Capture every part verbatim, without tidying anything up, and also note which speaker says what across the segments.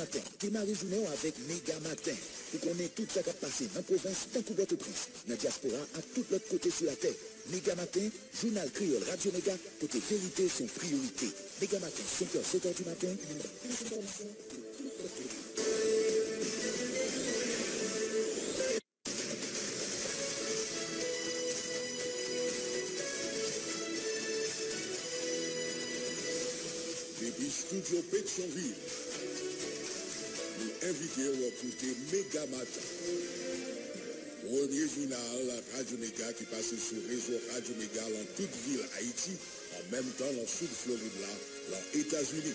Speaker 1: matin, démarrez journée avec Méga Matin. Pour qu'on ait tout ça qui a passé dans la province, dans tout votre prise, dans la diaspora, à tout l'autre côté sur la terre. Méga Matin, journal créole, Radio Méga, côté vérité, son priorité. Méga Matin, cinq heures, sept heures du matin.
Speaker 2: Depuis Studio Pétionville, nous invitons à écouter Méga Matin. Premier journal Radio Méga qui passe sur le réseau Radio Méga dans toute ville Haïti, en même temps dans le sud Floride, là, dans les États-Unis.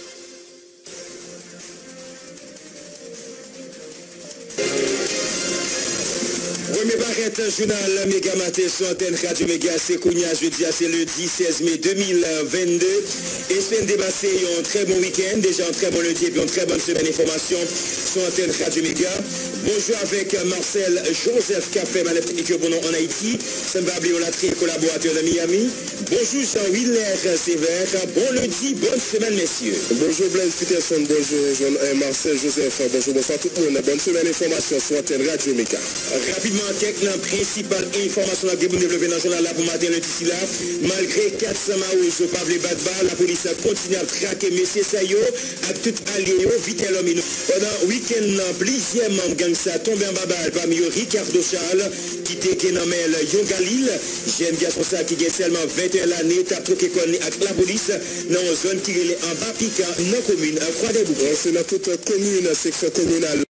Speaker 3: Premier barrette journal Méga Matin sur antenne Radio Méga, c'est Kounia, jeudi, c'est le dix seize mai deux mille vingt-deux. Et semaine dépassée, un très bon week-end, déjà un très bon lundi et puis une très bonne semaine d'information sur antenne Radio Méga. Bonjour avec Marcel Joseph Café, ma équipe en Haïti. Sembabli Olatri, collaborateur de Miami. Bonjour Jean-Willer Sévère. Bon lundi, bonne semaine messieurs.
Speaker 4: Bonjour Blaise Peterson, bonjour Jean, euh, Marcel Joseph, bonjour, bonsoir tout le monde. Bonne semaine d'information sur antenne Radio Méga.
Speaker 3: Rapidement, quelques principales informations que vous développez dans le journal là pour matin le ici là. Malgré quatre cents maous au Pavle Badba, la police continue à traquer M. Sayo à tout allié vite l'homme. Pendant le week-end, plusieurs membres gang ça tombé en babal parmi eux Ricardo Charles qui était Kenamel Yon Galil. J'aime bien son ça qui est seulement vingt et un l'année, t'as trop connu avec la police dans une zone qui est en bas piquant dans la commune Croix-des-Boucs.
Speaker 4: C'est dans toute commune, section communale.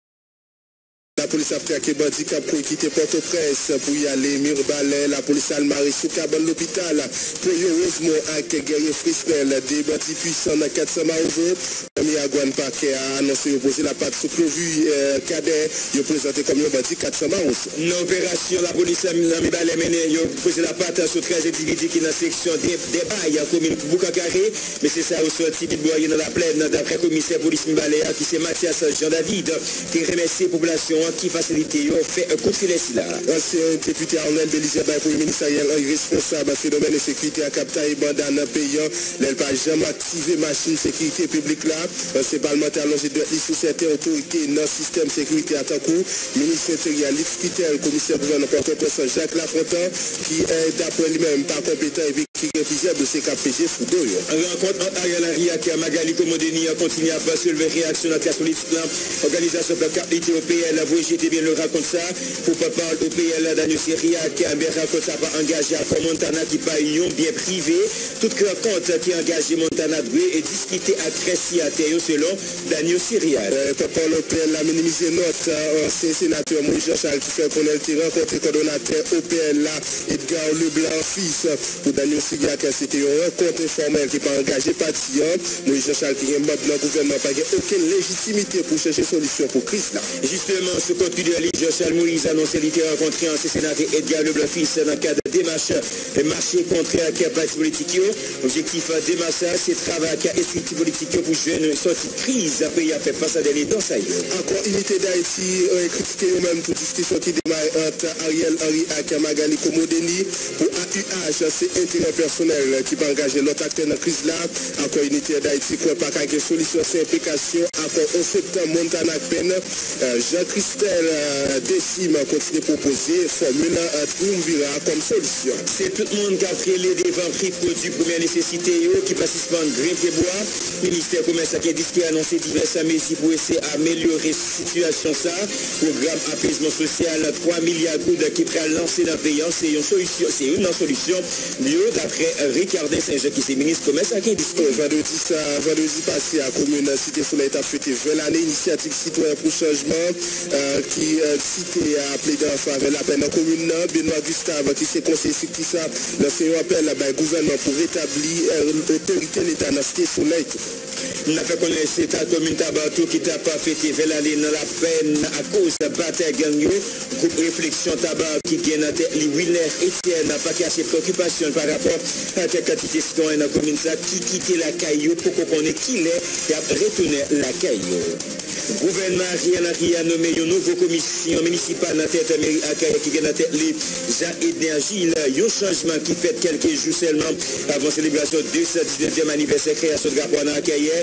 Speaker 4: La police a traqué Bandi Cap pour quitter Port-au-Prince pour y aller Mirbalais. La police a maré sous cabane l'hôpital pour y Rosemont avec guerrier Fristel. Des bandits puissants dans quatre cents mauvais. Ami Agouane Paquet a annoncé opposer la patte sous Clovu euh, Cadet. Il a présenté comme un bandit quatre cents mauvais.
Speaker 3: L'opération, la police a Mirbalais mené, il a posé la patte sur treize individus qui dans la section des bails à commune Boucacaré. Mais c'est ça au sorti de boyer dans la plaine d'après commissaire police Mirbalais qui c'est Mathias Jean-David qui remercie la population qui facilite fait un coup de filet là.
Speaker 4: Ancien député Arnold Belizer pour le ministériel responsable phénomène de sécurité à Capta et bandana payant. Elle pas jamais activé machine sécurité publique là. C'est parlementaire allongé de sous certaines autorités dans le système sécurité à tant coup. Ministre intérieur Lix Kitel, commissaire gouvernement porte-parole Jacques Lafontaine qui est d'après lui-même pas compétent et qui refusait de ses K P G sous deux.
Speaker 3: Rencontre entre Ariel Henry et Magali Komodeni continue à soulever réaction à la classe politique là. Organisation de la carte O P L. J'étais bien le raconte ça pour pas parler au P L Daniel Syria qui a bien raconté ça va engager à Montana qui pas union bien privé toute rencontre qui a engagé Montana doué et discuter à Crécy à Théo selon Daniel Syria.
Speaker 4: Papa le P L a minimisé notre ancien sénateur Moïse Jean-Charles qui fait connaître le rencontre coordonnateur au P L là Edgar Leblanc fils pour Daniel Syria qui c'était un rencontre informel qui pas engagé parti Moïse Jean-Charles qui est membre du gouvernement pas aucune légitimité pour chercher solution pour crise là.
Speaker 3: Justement ce compte de l'Église Jean-Charles Moïse a annoncé qu'il était rencontré en sénateur Edgar Leblanc-Fils dans le cadre de démarche et marché contraire à la parti politique. L'objectif de démarche, c'est travailler avec les structures politiques pour jouer une sortie de crise après il a fait face à des dans ça.
Speaker 4: Encore unité d'Haïti, critiqué eux-mêmes toute discussion qui démarre entre Ariel Henry et Magali Komodeni pour A U H, c'est intérêt personnel qui va engager l'autre acteur dans la crise là. Encore unité d'Haïti, quoi pas qu'avec solution, c'est implication. Encore au septembre, Montana peine. Jean-Christophe Euh, Décime continue de proposer formule euh, triumvirat comme solution.
Speaker 3: C'est tout le monde qui a pris les devants prix produits première nécessité qui participent en gré et bois. Le ministère commerce qui a dit qu'il a annoncé diverses mesures pour essayer d'améliorer la situation ça. Programme apaisement social, trois milliards de gouttes qui prend lancé dans le pays. C'est une solution, c'est une solution. D'après Ricardin Saint-Jean qui est ministre commerce qui a dit
Speaker 4: que vendredi ça, vendredi passé à la commune Cité Soleil a fêté vingt l'année initiative citoyen pour changement. Euh, qui euh, cité à appeler dans faveur la peine en commune Benoît Gustave qui s'est conseillé sur qui ça lancé un appel à gouvernement pour rétablir euh, l'autorité de l'État dans Cité Soleil.
Speaker 3: On a fait connaître cette commune Tabatou qui t'a pas fêté vers l'aller dans la peine à cause de bataille gagnon. Groupe réflexion tabac qui gagne à tête Willer Etienne n'a pas caché préoccupation par rapport à la quantité citoyen dans la commune ça qui quittait la caillou pour qu'on connaisse qui l'est et a retourné la caillou. Le gouvernement Ariel Henry a nommé une nouvelle commission municipale dans la tête mairie Akaye qui gagne à tête les gens énergie. Il y a un changement qui fait quelques jours seulement avant la célébration du deux cent dix-neuvième anniversaire création de Gapouana Akaye.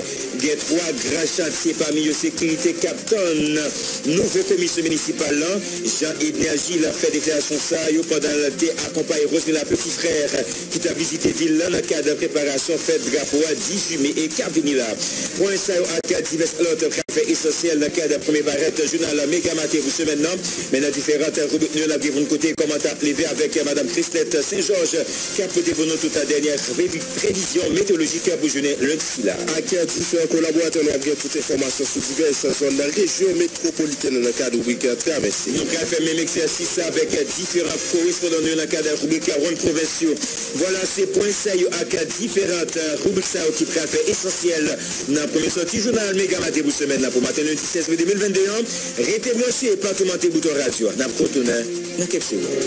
Speaker 3: Il y a trois grands chantiers parmi eux sécurité Capton. Nouveau commission municipal là, Jean Énergie l'a fait déclaration ça pendant l'été accompagné Roselyne la petit frère qui t'a visité ville là dans le cadre de préparation fête drapeau à dix juillet et cap venir là. Point ça à divers autres fait essentiel dans le cadre de première barrette journal méga matin pour semaine là, mais dans différentes rubriques nous la vivons côté commentaire levé avec madame Christette Saint-Georges qui a porté pour nous toute la dernière prévision météorologique pour journée lundi là.
Speaker 4: À qui a différents collaborateurs nous avons toutes les informations sur diverses zones de la région métropolitaine dans le cadre de rubrique traversée.
Speaker 3: Nous avons fait le même exercice avec différents correspondants dans le cadre de rubrique ronde provinciaux. Voilà ces points ça à différentes rubriques ça qui ont fait essentiel dans la première sortie journal méga matin pour semaine là pour matin lundi seize mai deux mille vingt et un. Restez branchés et pas tout monter bouton radio. N'a pas retourné dans quelques secondes.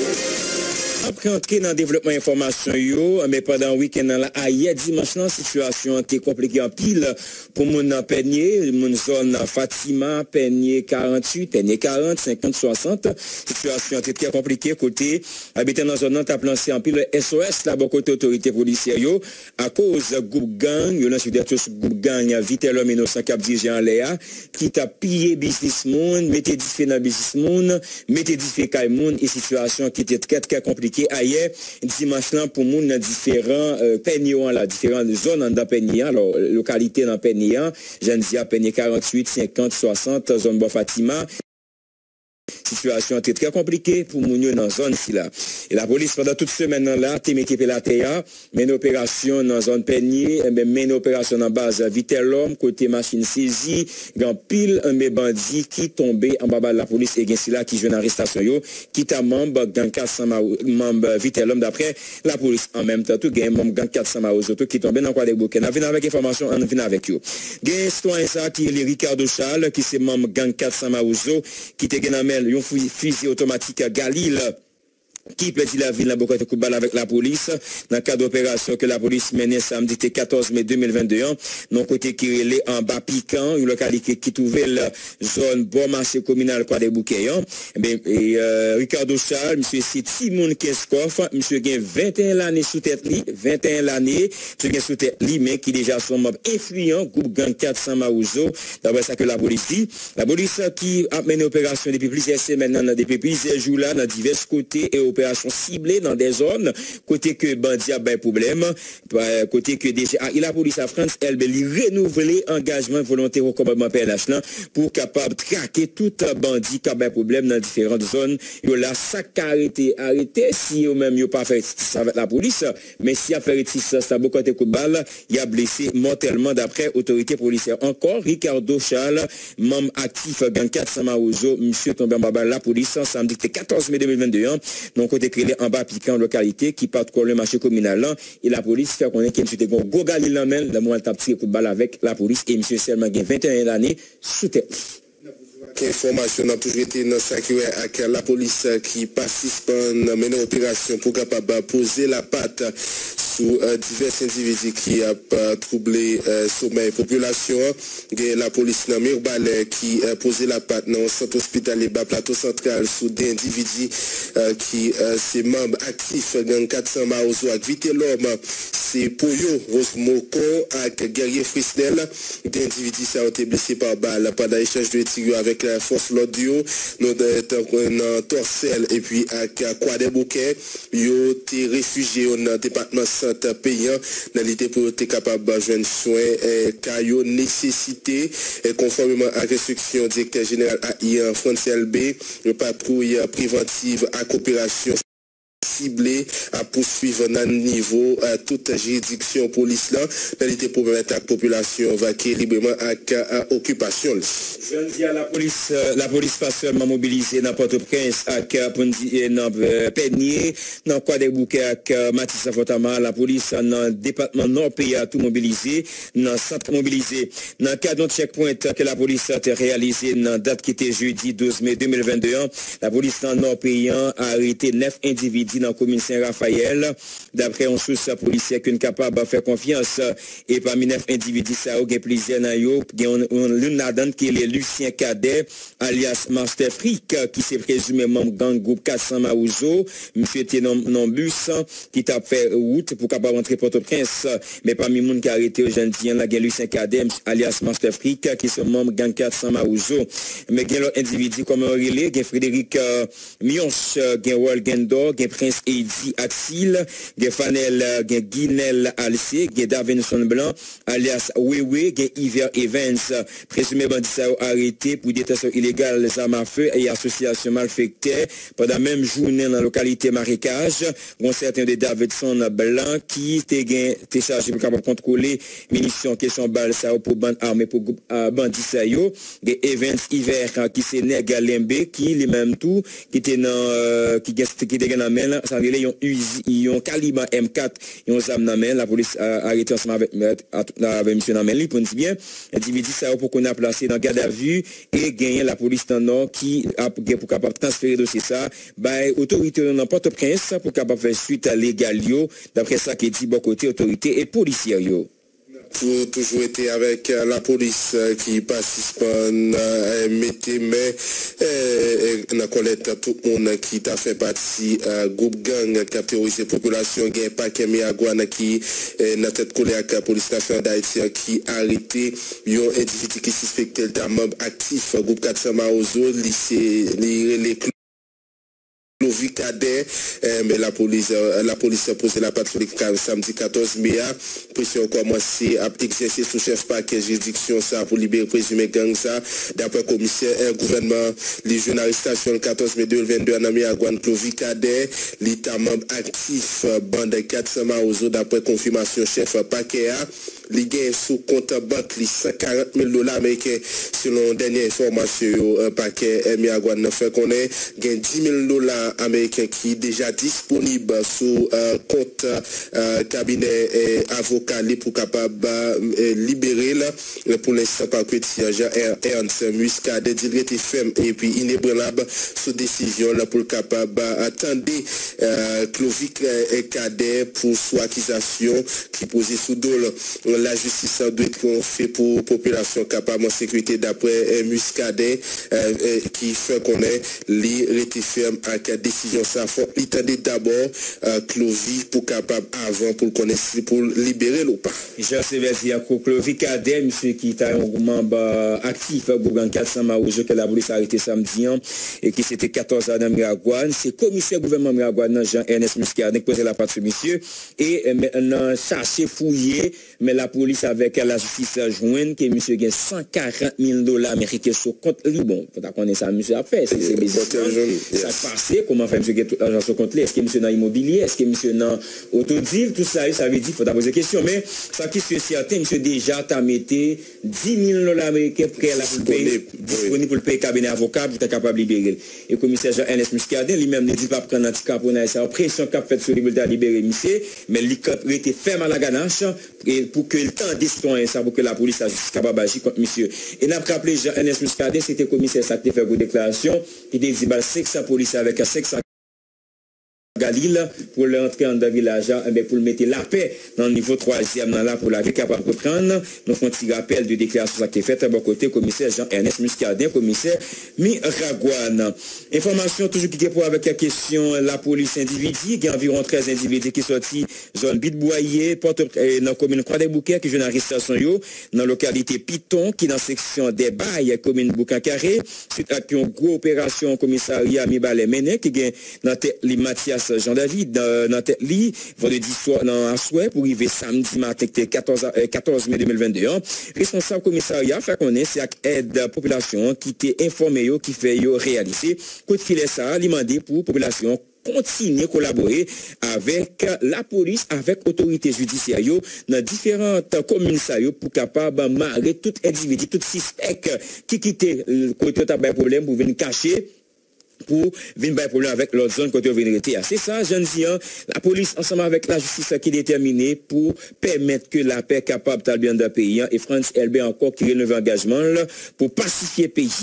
Speaker 3: Après entrer dans le développement information yo, mais pendant le week-end là, hier dimanche la situation était compliquée en pile pour mon Peigné, mon zone Fatima, Peigné quarante-huit, Peigné quarante, cinquante, soixante. Situation était très compliquée côté habitant dans zone t'a lancé en pile S O S là bon côté autorité policière yo à cause groupe gang, yo lancé des tous groupe gang vite l'homme innocent qui a dirigé en Léa qui t'a pillé business monde, mettez dit dans business monde, mettez dit fait kay monde et situation qui était très très compliquée hier dimanche là pour moun dans différents euh, Peignon là différentes zones dans Peignon alors localité dans Peignon j'en dis à Peignon quarante-huit, cinquante, soixante zone Bo Fatima. Situation était très compliquée pour moun dans zone si là. Et la police pendant toute semaine là, t'es mis la T A, mais une opération dans zone Peigné, mais une opération en base vite l'homme côté machine saisie, grand pile un mes bandits qui tombé en bas de la police et gen là qui joue en arrestation yo, qui ta membre gang quatre cents membre vite l'homme d'après la police en même temps tout gen membre gang quatre cents auto qui tombé dans quoi des bouquets. On vient avec information, on vient avec yo. Gen citoyen ça qui est Ricardo Charles qui c'est membre gang quatre cents auto qui te gen amel yon fusil automatique à Galil qui plaidit la ville dans de coup de balle avec la police dans le cadre d'opération que la police menait samedi quatorze mai deux mille vingt et un non côté qui relait en bas piquant une localité qui trouvait la zone bon marché communal quoi des bouquets et euh, Ricardo Charles monsieur c'est Timon Keskoff monsieur gain vingt et un années sous tête li vingt et un années monsieur gain sous tête li mais qui déjà sont membres influents groupe gang quatre cents Maouzo d'après ça que la police dit la police qui a mené opération depuis plusieurs semaines maintenant depuis plusieurs jours là dans divers côtés et opération ciblée dans des zones côté que bandit a ben problème côté que déjà la police à France elle veut renouveler engagement volontaire au commandement P N H là pour capable traquer tout bandit qui a ben problème dans différentes zones yo là ça arrêté arrêté si eux même yo pas fait ça avec la police mais si a fait ça ça beaucoup de coup de balle il a blessé mortellement d'après autorité policière encore Ricardo Charles membre actif gang quatre cents Maouzo monsieur tombé en bas la police samedi quatorze mai deux mille vingt et un donc côté créé en bas piquant localité qui part le marché communal là et la police fait connaître qu'il était gon go galil là même le moment t'a tiré coup de balle avec la police et monsieur seulement gain vingt et un années sous tête.
Speaker 4: Information a toujours été dans ça qui avec la police qui participe à mener opération pour capable poser la patte sous euh, divers individus qui a euh, troublé euh, sommeil population la police dans Mirbalais qui a euh, posé la patte dans le centre hospitalier bas plateau central sous des individus euh, qui euh, c'est membres actifs dans quatre cents Maouzo avec vite l'homme c'est Poyo Rosmoko avec guerrier Frisnel des individus ça ont été blessés par balle pendant l'échange de tirs avec la force l'audio nous dans Torcel et puis avec quoi des bouquets yo été réfugiés dans département centre payant dans l'idée pour être capable de joindre soins et caillou nécessité et conformément à restriction directeur général A I A France L B le patrouille préventive à coopération ciblé à poursuivre dans le niveau à toute juridiction police là dans l'idée pour permettre à la population vaquer librement à occupation.
Speaker 3: Je dis à la police la police pas seulement mobilisée dans Port-au-Prince avec dans Peigné dans quoi des bouquets avec Matissa Fotama la police dans le département nord pays a tout mobilisé dans centre mobilisé dans le cadre de checkpoint que la police a réalisé dans date qui était jeudi douze mai deux mille vingt et un la police dans nord pays a arrêté neuf individus dans la commune Saint-Raphaël. D'après une source policière qui est capable de faire confiance. Et parmi neuf individus, ça a plusieurs dans eux. Il y a l'une là-dedans qui est Lucien Cadet, alias Master Freak, qui s'est présumé membre gang groupe quatre cents Maouzo. Monsieur était dans un bus qui t'a fait route pour capable rentrer Port-au-Prince. Mais parmi les gens qui a arrêté aujourd'hui, il y a Lucien Cadet, alias Master Freak, qui est membre gang quatre cents Maouzo. Mais il y a l'autre individu comme un relais, il y a Frédéric euh, Mionche, il y a Wall Gendor, il y a Prince Eddie Axil, il y a Fanel, il y a Guinel Alcé, il y a Davinson Blanc, alias Wewe, il y a Hiver Evans, présumé bandit arrêté pour détention illégale des armes à feu et association malfectée pendant la même journée dans la localité marécage. Un certain de Davidson Blanc qui était chargé pour contrôler munitions qui sont balles pour bande armée pour bandit Sayo. Il y a Evans Hiver qui s'est Négalembe qui lui-même tout qui était dans qui était dans la main, ça veut dire ils ont calibre M quatre, ils ont arme dans main, la police a arrêté ensemble avec avec monsieur dans main lui pour dire bien individu ça pour qu'on a placé dans garde à vue et gagner la police dans nord qui a pour capable transférer dossier ça by autorité dans Port-au-Prince pour capable faire suite à légalio d'après ça qui dit bon côté autorité et policiers yo.
Speaker 4: Pour toujours été avec euh, la police euh, qui participe euh, mettez mais euh, collecte tout le monde qui t'a fait partie euh, groupe gang qui a terrorisé la population qui est pas Kemi Agouane qui est dans tête collée avec la police nationale d'Haïti qui a arrêté un individu qui suspectait le membre actif groupe quatre cents Maozo lycée les Clovis Cadet, euh, mais la police, euh, la police a posé la patrouille samedi quatorze mai. Pression commencé à exercer sous chef parquet juridiction ça pour libérer présumé gang ça. D'après commissaire, un gouvernement, les jeunes arrestations le quatorze mai deux mille vingt-deux à Namiagouane Clovis Cadet, l'état membre actif bande quatre cents Maozo d'après confirmation chef parquet a. Les gains sous compte banque cent quarante mille dollars américains selon dernière information un paquet Miagouane fait qu'on est gain dix mille dollars américains qui est déjà disponible sous euh, compte euh, cabinet et avocat pour capable euh, libérer là pour l'instant par que Ernst Muscadet direct F M et puis inébranlable sous décision là pour capable attendre euh, Clovic et Cadet pour sous accusation qui posait sous dos la justice doit être fait pour la population capable de sécurité d'après euh, Muscadet euh, euh, qui fait qu'on est les rétés ferme avec la décision ça faut attendre d'abord euh, Clovis pour capable avant pour connaître pour libérer ou pas.
Speaker 3: Jean Sébastien Clovis Cadet monsieur qui est un membre actif Gougan quatre cents Maouzo que la police a arrêté samedi et qui c'était quatorze ans dans Miragouane, c'est commissaire gouvernement Miragouane Jean-Ernest Muscadet qui posait la part sur monsieur et maintenant chercher fouiller mais la police avec la justice jointe que monsieur gagne cent quarante mille dollars américains sur compte lui bon faut connaître ça monsieur a fait c'est bizarre ça passé comment fait monsieur gagne tout l'argent sur compte est-ce que monsieur dans immobilier est-ce que monsieur dans autodeal tout ça ça veut dire faut poser question mais ça qui est certain monsieur déjà t'a metté dix mille dollars américains prêt là pour payer disponible pour le payer cabinet avocat pour être capable de libérer et commissaire Jean-Ernest Muscadet lui-même ne dit pas prendre un petit cap pour ça pression cap fait sur liberté à libérer monsieur mais il était ferme à la ganache et pour que le temps d'histoire ça pour que la police a juste capable d'agir contre monsieur et n'a pas rappelé Jean-Ernest Muscadet c'était commissaire ça qui fait une déclaration qui dit bah cinq cents policiers avec cinq cents Galil pour l'entrée en village mais pour mettre la paix dans le niveau troisième là pour la vie capable de prendre nous font un petit rappel de déclaration qui est faite à bon côté commissaire Jean-Ernest Muscadet commissaire Miragouane information toujours qui est pour avec la question la police individu il y a environ treize individus qui sorti zone Bitboyer porte dans la commune Croix-des-Bouquets qui jeune arrestation yo dans la localité Piton qui dans section des bails commune Boucan-Carré suite à une grosse opération commissariat Mibale Mené qui gagne dans les Mathias Jean-David dans tête li vendredi soir dans un souhait pour arriver samedi matin quatorze mai deux mille vingt-deux responsable commissariat fait connaître c'est avec aide population qui était informé yo qui fait yo réaliser coup de filet ça demandé pour population continuer à collaborer avec la police, avec l'autorité judiciaire dans différentes communes pour capable marrer tout individu, tout suspect qui quitte le côté de problème pour venir cacher pour venir par problème avec l'autre zone côté venir rester. C'est ça, je dis, la police ensemble avec la justice qui est déterminée pour permettre que la paix capable de bien d'un pays et France L B encore qui rénove engagement pour pacifier le pays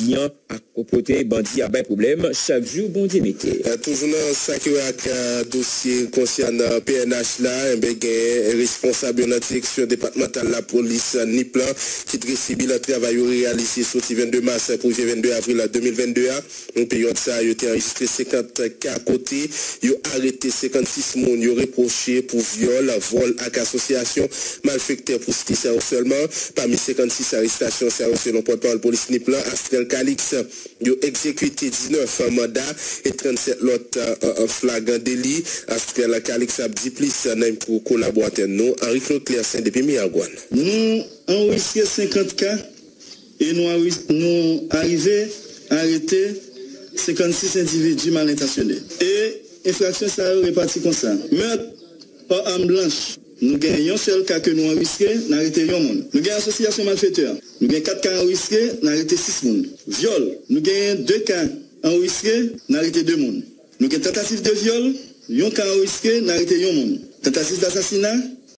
Speaker 3: à côté bandit à bas problème chaque jour bon dignité.
Speaker 4: Toujours dans ça qui est un dossier concernant P N H là, un responsable de la direction départementale de la police Niplan qui récibit le travail réalisé sur le vingt-deux mars pour le vingt-deux avril deux mille vingt-deux. En période ça, il a été enregistré cinquante cas à côté, il a arrêté cinquante-six personnes, il a reproché pour viol, vol avec association malfecteur pour citer ça seulement. Parmi cinquante-six arrestations, c'est selon porte-parole police Niplan, Astrel Calix, il a exécuté dix-neuf mandats et trente-sept autres en flagrant délit. Astrel Calix a dit plus pour collaborateur nous, Henri-Claude Clercin depuis Miagouane.
Speaker 5: Nous enregistré cinquante cas et nous nous arrivés à arrêter cinquante-six individus mal intentionnés. Et infraction ça répartie comme ça. Meurtre par arme blanche. Nous gagnons un seul cas que nous enregistré, nous arrêté un monde. Nous gagnons association malfaiteur. Nous gagnons quatre cas enregistrés, nous arrêté six monde. Viol. Nous gagnons deux cas enregistrés, nous arrêté deux monde. Nous gagnons tentative de viol, un cas enregistré, nous arrêté un monde. Tentative d'assassinat,